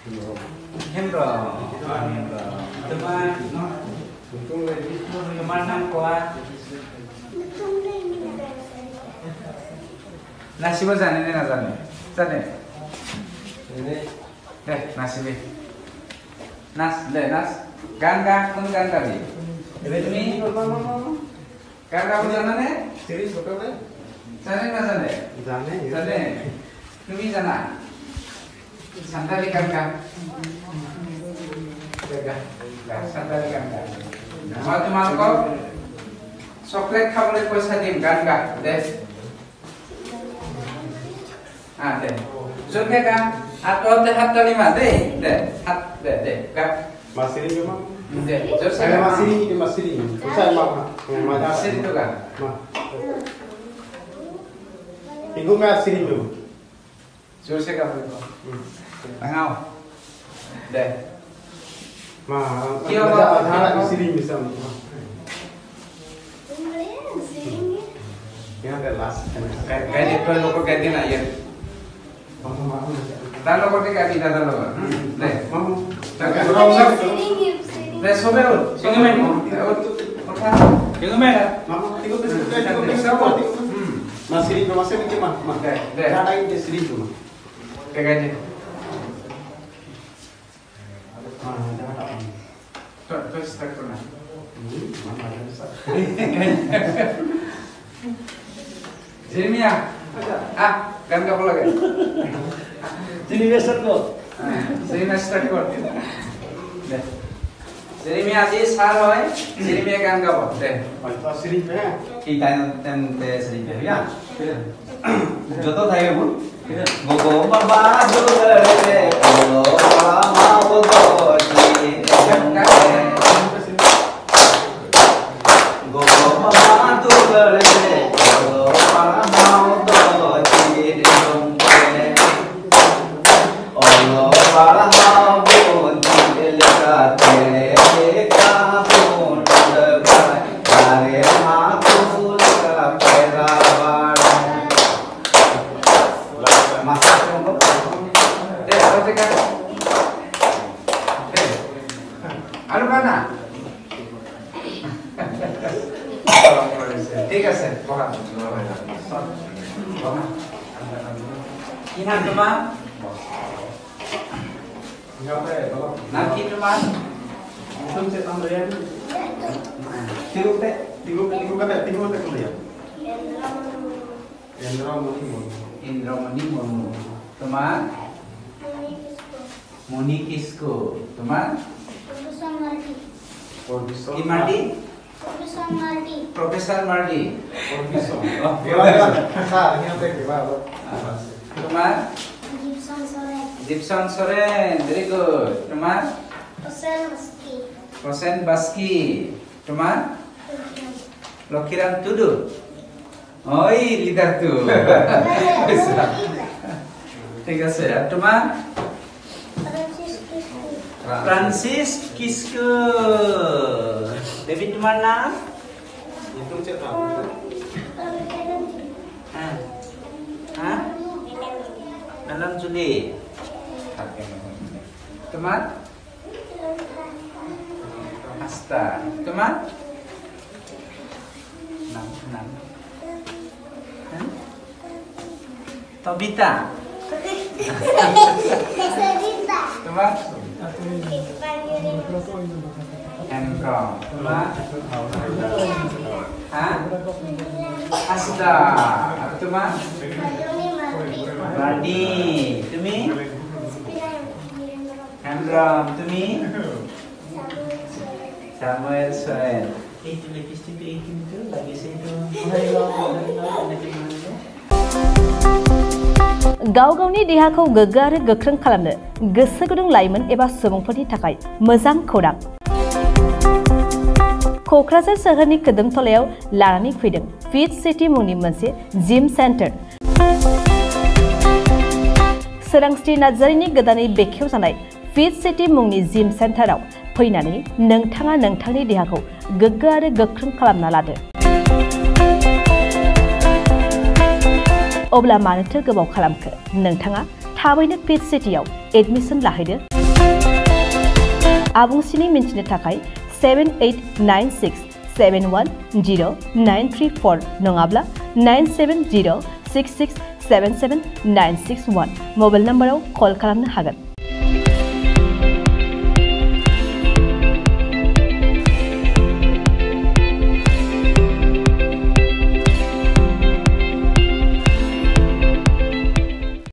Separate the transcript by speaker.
Speaker 1: Nasiba जाने ना जाने जाने deh nasi deh nas deh nas gangga pun gangga nih ini gangga pun जाना ने
Speaker 2: सीरीज फोटो में
Speaker 1: जाने ना जाने जाने तुम्ही जाना Santali gangga Santali gangga mau तुम्हारे चॉकलेट खाने पैसा dim gangga deh deh जोरnya kan atau hat lima deh hat deh kan
Speaker 2: masih ini cuma
Speaker 1: deh jor
Speaker 2: saya masih saya
Speaker 1: masih itu kan
Speaker 2: minggu masih ini cuma
Speaker 1: jor saya kapan itu tengah deh
Speaker 2: kio ada masih ini bisa ya ada last
Speaker 1: kayak itu lo kok ganti nak ya dan lo kok ganti dah lo deh deh sober sini main main
Speaker 2: masih ini cuma
Speaker 1: deh
Speaker 2: ada ini sini cuma
Speaker 1: kayak aja terus start pernah Jeremia, kan nggak boleh kan?
Speaker 3: Jeremia start kok.
Speaker 1: Jeremia start kok. Jeremia sih salah, Jeremia kan nggak boleh. Deh.
Speaker 2: sini ya
Speaker 3: Kita nanti sering ya. Joto thay bu. Gogo mama joto le. Gogo mama gogo ji. Gogo mama joto le.
Speaker 1: Anu mana? Tiga set, bukan. Ini teman. Nanti teman.
Speaker 2: Belum saya tambah ya. Tiga kata ya.
Speaker 1: Indra Mani teman. Moni Kisko teman. Imadi. Profesor Mardi. Teman. Gibson Soren, very good. Teman. Rosen Baski. Teman. Lokiran Tudu. Oi, leader tuh. Tiga saya. Teman. Francis Kisko. David mana?
Speaker 2: Itu cek
Speaker 1: dalam Juli. Teman? Asta. Teman? 6. Tobita. Teman? Emrong. Teman? Asta. Teman? Radi. Tumi? Emrong. Tumi? Samuel Soen. Itu lipstick itu lagi saya
Speaker 4: गाव गावनि देहाखौ गोग्गो आरो गोख्रों खालामनो गोसो गुदुं लाइमोन एबा सुबुंफोरनि थाखाय मोजां खौरां क'क्राझार सोहोरनि खोदोमथलायाव लानानै फैदों फिट सिटी मुंनि मोनसे जिम सेन्टार सोरांस्रि नार्जारिनि गोदानै बेखेवजानाय फिट सिटी मुंनि जिम सेन्टाराव फैनानै नोंथाङा नोंथांनि देहाखौ गोग्गो आरो गोख्रों खालामना लादो अब्ला मानोथो गोबाव खालामखो नोंथाङा थाबैनो फिट सिटीआव एडमिशन लाहैदो आबुंसिनै मिन्थिनो थाखाय 7896710934 नङाब्ला 9706677961 मबाइल नम्बराव कल खालामनो हागोन।